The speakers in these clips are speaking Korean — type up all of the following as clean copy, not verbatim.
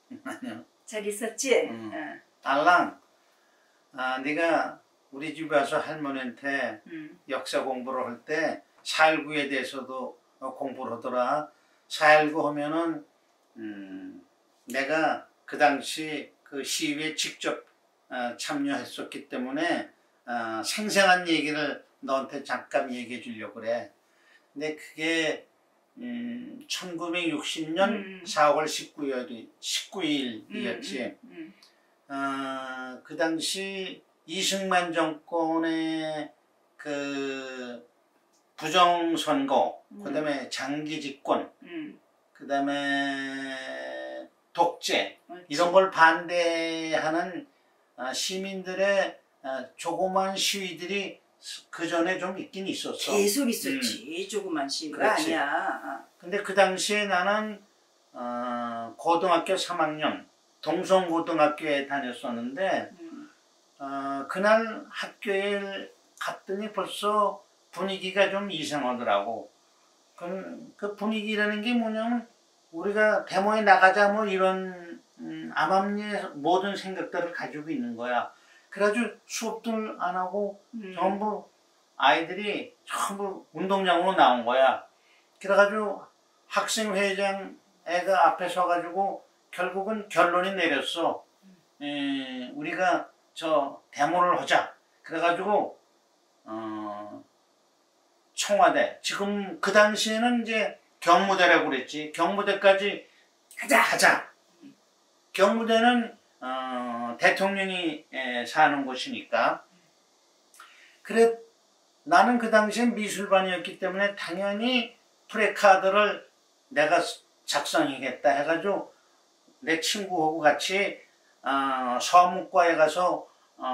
아니요. 잘 있었지? 달랑, 네가 우리 집에 와서 할머니한테 역사 공부를 할 때 4.19에 대해서도 공부를 하더라. 4.19 하면은 내가 그 당시 그 시위에 직접 참여했었기 때문에 생생한 얘기를 너한테 잠깐 얘기해 주려고 그래. 근데 그게 1960년 4월 19일이었지. 그 당시 이승만 정권의 그 부정선거, 그 다음에 장기 집권, 그 다음에 독재, 이런 걸 반대하는 시민들의 조그만 시위들이 그 전에 좀 있긴 있었어. 계속 있었지. 조그만 시위가 아니야. 근데 그 당시에 나는 고등학교 3학년 동성고등학교에 다녔었는데 그날 학교에 갔더니 벌써 분위기가 좀 이상하더라고. 그 분위기라는 게 뭐냐면 우리가 데모에 나가자 뭐 이런 암암리의 모든 생각들을 가지고 있는 거야. 그래가지고 수업들 안 하고 전부 아이들이 전부 운동장으로 나온 거야. 그래가지고 학생회장 애가 앞에 서가지고 결국은 결론이 내렸어. 우리가 저 데모를 하자. 그래가지고 청와대, 지금 그 당시에는 이제 경무대라고 그랬지. 경무대까지 가자. 경무대는 대통령이 사는 곳이니까. 그래, 나는 그 당시엔 미술반이었기 때문에 당연히 프레카드를 내가 작성하겠다 해가지고 내 친구하고 같이 서문과에 가서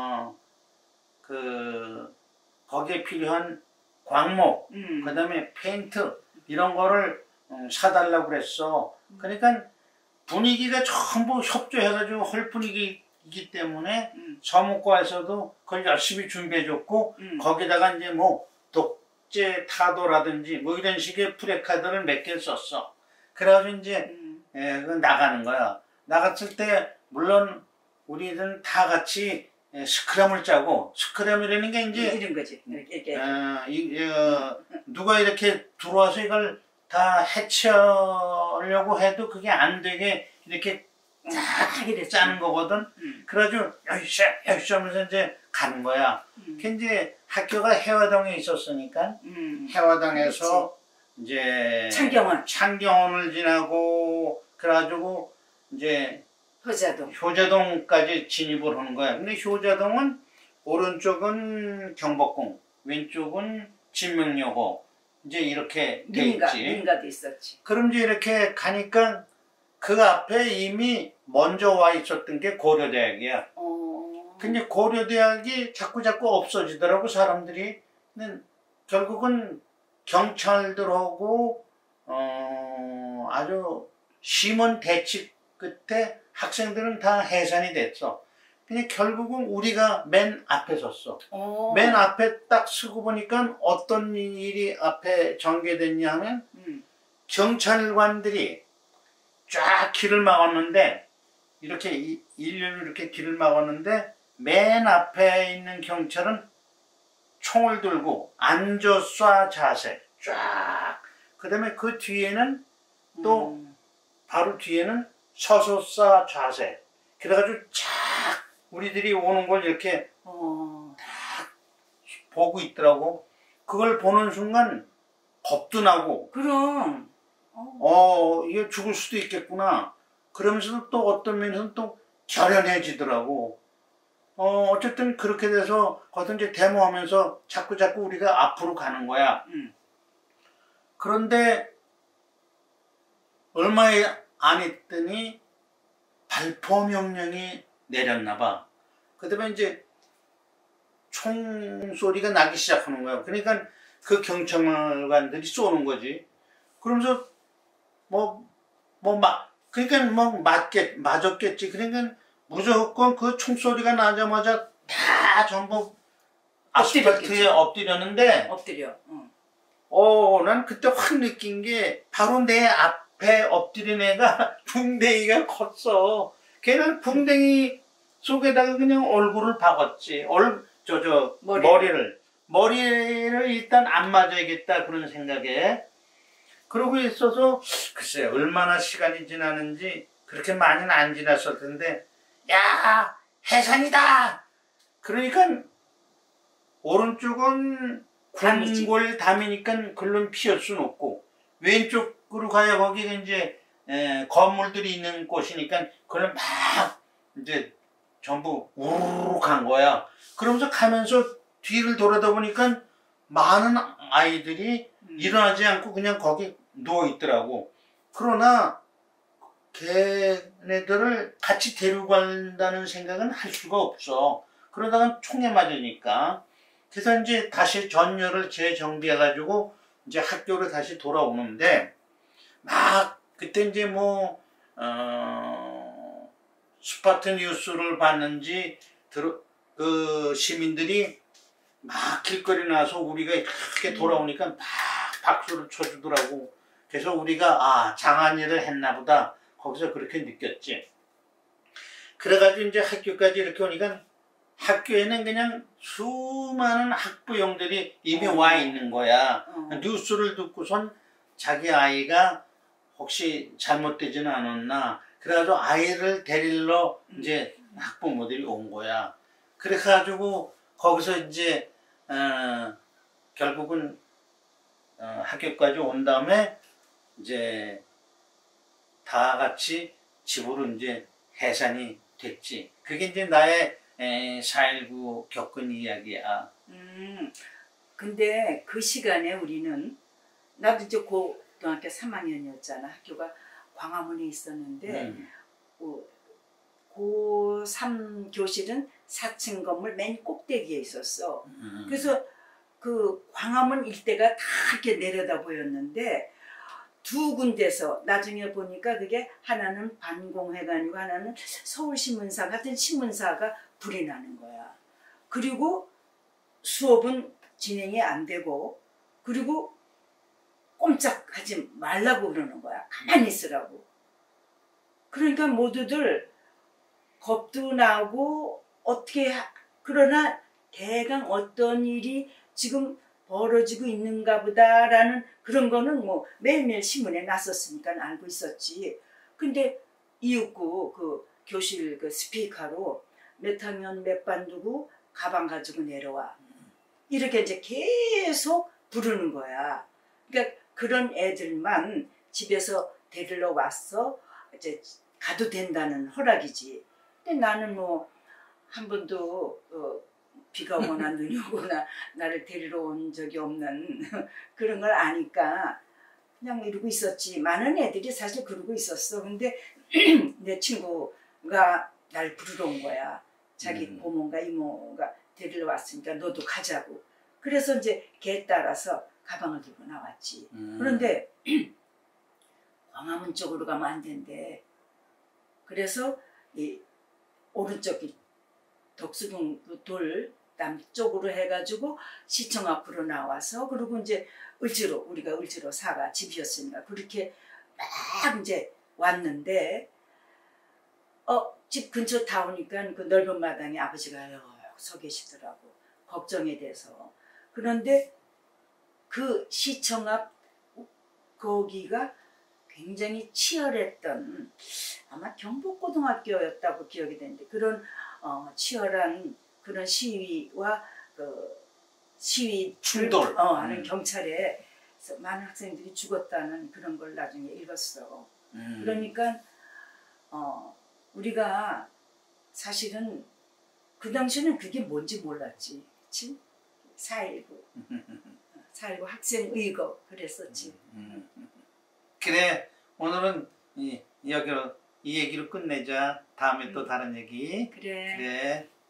거기에 필요한 광목, 그 다음에 페인트 이런 거를 사달라고 그랬어. 그러니까 분위기가 전부 협조해가지고 할 분위기이기 때문에 서문과에서도 그걸 열심히 준비해줬고 거기다가 이제 뭐 독재 타도라든지 뭐 이런 식의 프레카드를 몇 개 썼어. 그래가지고 이제 나가는 거야. 나갔을 때 물론 우리는 다 같이 스크럼을 짜고, 스크럼이라는 게 이제 이런 거지. 이렇게. 누가 이렇게 들어와서 이걸 다 해치려고 해도 그게 안 되게 이렇게 쫙 짜는 거거든. 그래가지고 여기서 하면서 이제 가는 거야. 그 이제 학교가 해화동에 있었으니까 해화동에서 이제 창경원을 지나고 그래가지고 이제 효자동까지 진입을 하는 거야. 근데 효자동은 오른쪽은 경복궁, 왼쪽은 진명여고 이제 이렇게 돼 있지. 민가도 있었지. 그럼 이제 이렇게 가니까 그 앞에 이미 먼저 와 있었던 게 고려대학이야. 근데 고려대학이 자꾸 없어지더라고 사람들이. 근데 결국은 경찰들하고 아주 심한 대치 끝에 학생들은 다 해산이 됐어. 근데 결국은 우리가 맨 앞에 섰어. 맨 앞에 딱 서고 보니까 어떤 일이 앞에 전개됐냐 하면 경찰관들이 쫙 길을 막았는데 이렇게 일렬로 이렇게 길을 막았는데 맨 앞에 있는 경찰은 총을 들고 앉아 쏴 자세 쫙. 그 다음에 그 뒤에는 또 바로 뒤에는 서서 쏴 자세. 그래가지고 쫙 우리들이 오는 걸 이렇게 딱 보고 있더라고. 그걸 보는 순간 겁도 나고. 그럼. 이거 죽을 수도 있겠구나. 그러면서도 또 어떤 면에서는 또 결연해지더라고. 어쨌든 그렇게 돼서 거기서 이제 데모하면서 자꾸 우리가 앞으로 가는 거야. 그런데 얼마 안 있더니 발포 명령이 내렸나 봐. 그 다음에 이제 총소리가 나기 시작하는 거야. 그러니까 그 경찰관들이 쏘는 거지. 그러면서 그러니까 맞았겠지. 그러니까 무조건 그 총소리가 나자마자 다 전부 아스팔트에 엎드렸는데, 엎드려. 난 그때 확 느낀 게 바로 내 배 엎드린 애가 궁뎅이가 컸어. 걔는 궁뎅이 속에다가 그냥 얼굴을 박았지. 머리를 일단 안 맞아야겠다 그런 생각에. 그러고 있어서 글쎄 얼마나 시간이 지나는지 그렇게 많이는 안 지났을 텐데, 야, 해산이다. 그러니까 오른쪽은 궁궐담이니까 글로 피할 수는 없고, 왼쪽으로 가야 거기가 이제 건물들이 있는 곳이니까 그걸 막 이제 전부 우르르 간 거야. 그러면서 가면서 뒤를 돌아다 보니까 많은 아이들이 일어나지 않고 그냥 거기 누워 있더라고. 그러나 걔네들을 같이 데리고 간다는 생각은 할 수가 없어. 그러다가 총에 맞으니까. 그래서 이제 다시 전열을 재정비해가지고 이제 학교로 다시 돌아오는데, 막 그때 이제 뭐 스파트 뉴스를 봤는지 그 시민들이 막 길거리 나와서 우리가 이렇게 돌아오니까 막 박수를 쳐주더라고. 그래서 우리가 장한 일을 했나 보다 거기서 그렇게 느꼈지. 그래가지고 이제 학교까지 이렇게 오니까 학교에는 그냥 수많은 학부형들이 이미 와 있는 거야. 뉴스를 듣고선 자기 아이가 혹시 잘못되지는 않았나. 그래가지고 아이를 데리러 이제 학부모들이 온 거야. 그래가지고 거기서 이제 결국은 학교까지 온 다음에 이제 다 같이 집으로 이제 해산이 됐지. 그게 이제 나의 4.19 겪은 이야기야. 근데 그 시간에 우리는, 나도 이제 고등학교 3학년이었잖아. 학교가 광화문에 있었는데 고3 교실은 4층 건물 맨 꼭대기에 있었어. 그래서 그 광화문 일대가 다 이렇게 내려다 보였는데, 두 군데서 나중에 보니까 그게 하나는 반공회관이고 하나는 서울신문사 같은 신문사가 불이 나는 거야. 그리고 수업은 진행이 안 되고, 그리고 꼼짝하지 말라고 그러는 거야. 가만히 있으라고. 그러니까 모두들 겁도 나고 그러나 대강 어떤 일이 지금 벌어지고 있는가 보다라는 그런 거는 뭐 매일매일 신문에 났었으니까 알고 있었지. 근데 이윽고 그 교실 그 스피커로 몇 학년 몇 반 누구 가방 가지고 내려와. 이렇게 이제 계속 부르는 거야. 그러니까 그런 애들만 집에서 데리러 왔어. 이제 가도 된다는 허락이지. 근데 나는 뭐 한 번도 비가 오거나 눈이 오거나 나를 데리러 온 적이 없는 그런 걸 아니까 그냥 이러고 있었지. 많은 애들이 사실 그러고 있었어. 근데 내 친구가 날 부르러 온 거야. 자기 고모인가 이모가 데리러 왔으니까 너도 가자고. 그래서 이제 걔 따라서 가방을 들고 나왔지. 그런데 광화문 쪽으로 가면 안 된대. 그래서 이 오른쪽이 덕수궁 그 돌 남쪽으로 해가지고 시청 앞으로 나와서, 그리고 이제 우리가 을지로 사가 집이었으니까 그렇게 막 이제 왔는데, 집 근처 다 오니까 그 넓은 마당에 아버지가 서 계시더라고. 걱정에 대해서. 그런데 그 시청 앞 거기가 굉장히 치열했던, 아마 경북고등학교였다고 기억이 되는데, 그런 치열한 그런 시위와 그 시위 충돌 하는 경찰에 많은 학생들이 죽었다는 그런 걸 나중에 읽었어. 그러니까 우리가 사실은 그 당시에는 그게 뭔지 몰랐지. 그치? 4.19 학생의거 그랬었지. 그래, 오늘은 이 얘기로 끝내자. 다음에 또 다른 얘기. 그래. 그래.